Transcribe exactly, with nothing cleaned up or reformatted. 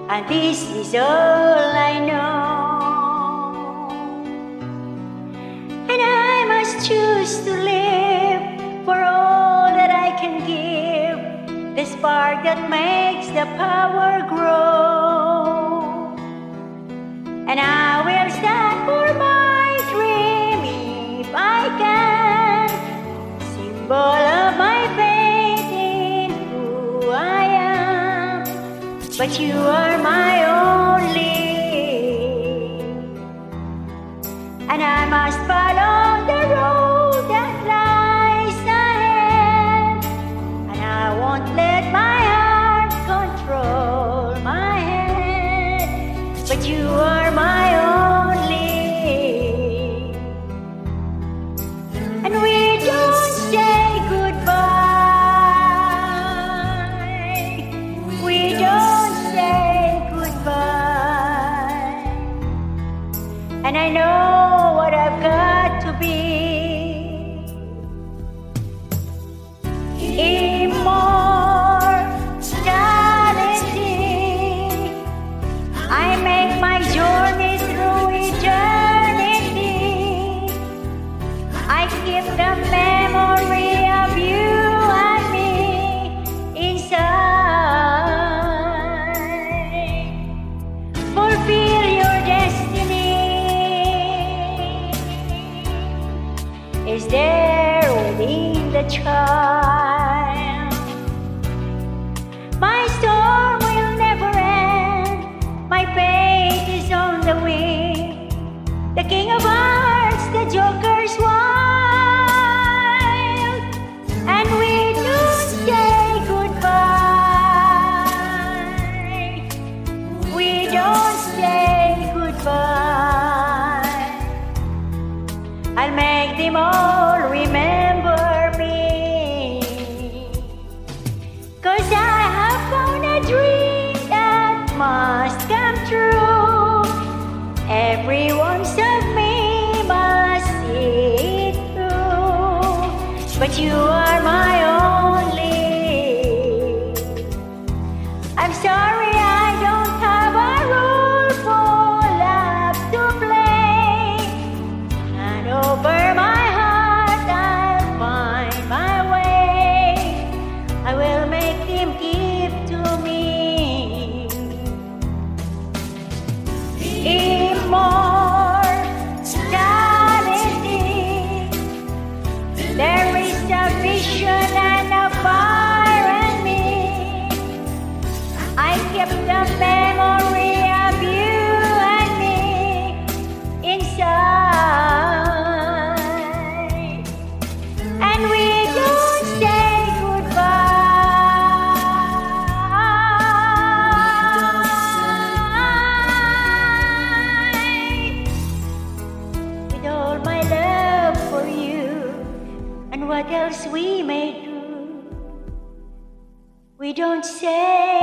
and this is all I know. And I must choose to live for all that I can give, the spark that makes the power grow. And I will stand for my dream if I can, symbol of my faith in who I am. But you are my only, and I must follow the road that lies ahead. And I won't let my heart control my head, but you are my only. And we don't say goodbye, we don't say goodbye. And I know what I've got to be, immortality. I make my journey through eternity. I keep the memory of you and me inside. Fulfill your destiny is there within the child. My storm will never end, my faith is on the wing. The king of hearts, the joker's wild. And we don't say goodbye, we don't say goodbye. I'll make them all remember me, 'cause I have found a dream that must come true. Everyone's of me must see it through, but you are my only. I'm sorry I don't have a role for love to play, and over my heart I'll find my way. I will make him give to me. Immortality, there is a vision and a fire in me. I keep the memory of you and me inside. And we don't say goodbye. With all my love for you, and what else we may do, we don't say